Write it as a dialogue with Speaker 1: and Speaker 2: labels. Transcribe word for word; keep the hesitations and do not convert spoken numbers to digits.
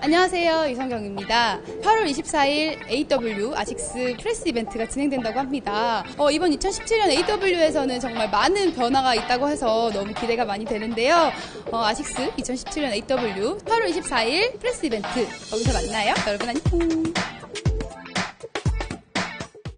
Speaker 1: 안녕하세요, 이성경입니다. 팔월 이십사일 에이더블유 아식스 프레스 이벤트가 진행된다고 합니다. 어, 이번 이천십칠 년 에이더블유에서는 정말 많은 변화가 있다고 해서 너무 기대가 많이 되는데요. 어, 아식스 이천십칠 년 에이더블유 팔월 이십사일 프레스 이벤트 거기서 만나요. 여러분 안녕.